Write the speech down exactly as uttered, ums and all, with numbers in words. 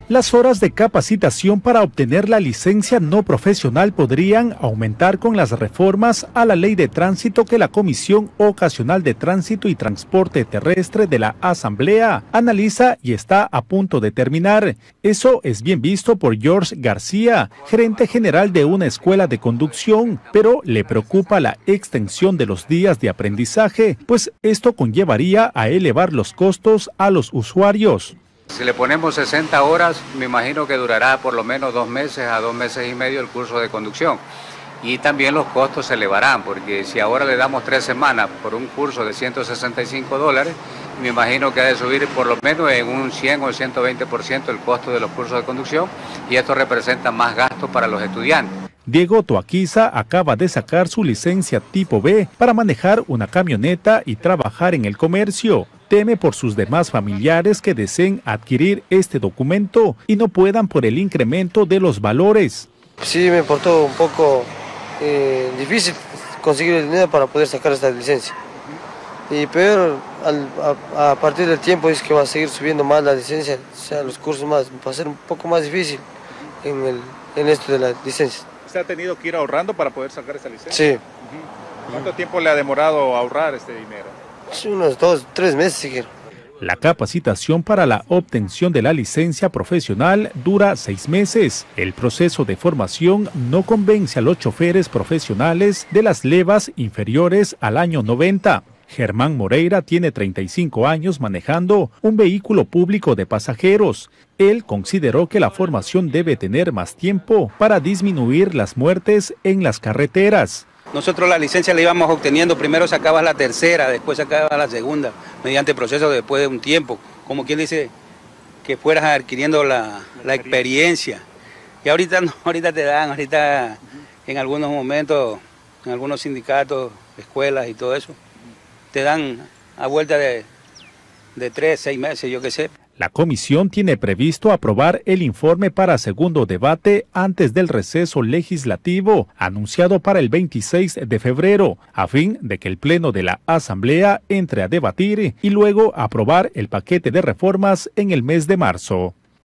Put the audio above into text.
Las horas de capacitación para obtener la licencia no profesional podrían aumentar con las reformas a la Ley de Tránsito que la Comisión Ocasional de Tránsito y Transporte Terrestre de la Asamblea analiza y está a punto de terminar. Eso es bien visto por George García, gerente general de una escuela de conducción, pero le preocupa la extensión de los días de aprendizaje, pues esto conllevaría a elevar los costos a los usuarios. Si le ponemos sesenta horas, me imagino que durará por lo menos dos meses a dos meses y medio el curso de conducción. Y también los costos se elevarán, porque si ahora le damos tres semanas por un curso de ciento sesenta y cinco dólares, me imagino que ha de subir por lo menos en un cien o ciento veinte por ciento el costo de los cursos de conducción, y esto representa más gastos para los estudiantes. Diego Toaquiza acaba de sacar su licencia tipo B para manejar una camioneta y trabajar en el comercio. Teme por sus demás familiares que deseen adquirir este documento y no puedan por el incremento de los valores. Sí, me importó un poco eh, difícil conseguir el dinero para poder sacar esta licencia. Y peor, al, a, a partir del tiempo es que va a seguir subiendo más la licencia, o sea, los cursos más, va a ser un poco más difícil en, el, en esto de la licencia. ¿Usted ha tenido que ir ahorrando para poder sacar esta licencia? Sí. Uh-huh. ¿Cuánto tiempo le ha demorado ahorrar este dinero? Sí, unos dos, tres meses siquiera. La capacitación para la obtención de la licencia profesional dura seis meses. El proceso de formación no convence a los choferes profesionales de las levas inferiores al año noventa. Germán Moreira tiene treinta y cinco años manejando un vehículo público de pasajeros. Él consideró que la formación debe tener más tiempo para disminuir las muertes en las carreteras. Nosotros la licencia la íbamos obteniendo, primero sacabas la tercera, después sacabas la segunda, mediante proceso después de un tiempo, como quien dice, que fueras adquiriendo la, la experiencia. Y ahorita no, ahorita te dan, ahorita en algunos momentos, en algunos sindicatos, escuelas y todo eso, te dan a vuelta de, de tres, seis meses, yo qué sé. La comisión tiene previsto aprobar el informe para segundo debate antes del receso legislativo, anunciado para el veintiséis de febrero, a fin de que el Pleno de la Asamblea entre a debatir y luego aprobar el paquete de reformas en el mes de marzo.